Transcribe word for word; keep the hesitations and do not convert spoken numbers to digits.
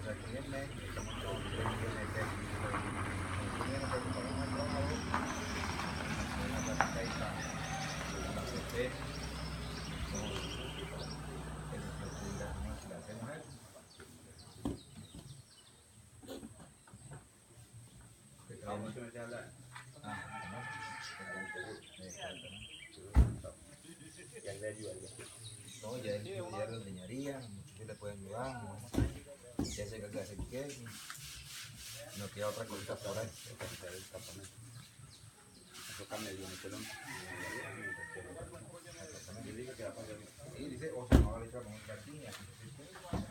aquí en México, estamos con tres millones de pesos. Primero que compramos el trabajo, una plática ahí para la C P, con el estructura, ¿no? Si la hacemos eso. ¿Qué trabajo se mete a hablar? Ah, ¿no? Y ahí le ayuda. No, ya él ya lo enseñaría, muchos le pueden ayudar, ¿no? Ya sé que hace que no queda otra cosita por ahí. Eso cambia bien el telón. Y dice que va a pagar. Y dice, o sea, no va a echar con otra línea.